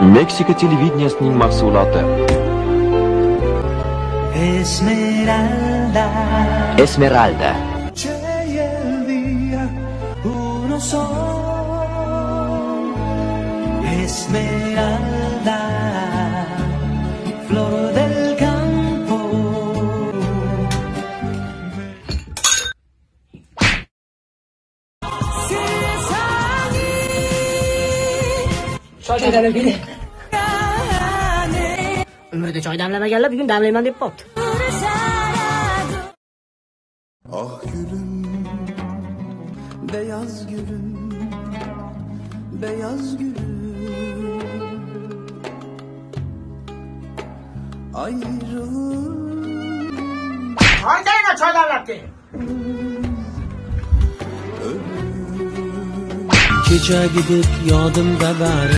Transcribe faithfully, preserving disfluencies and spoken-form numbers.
Meksika televideniyasining mahsuloti. Esmeralda. Esmeralda. Esmeralda, flor del campo. Choy damlab keldi. Umrida choy damlamaganlar bugun damlayman deb qopti. Ah gülüm, beyaz gülüm, beyaz gülüm, ayrılığım. Choy dayına choy damlab kel. Kecha gidip yodimda bari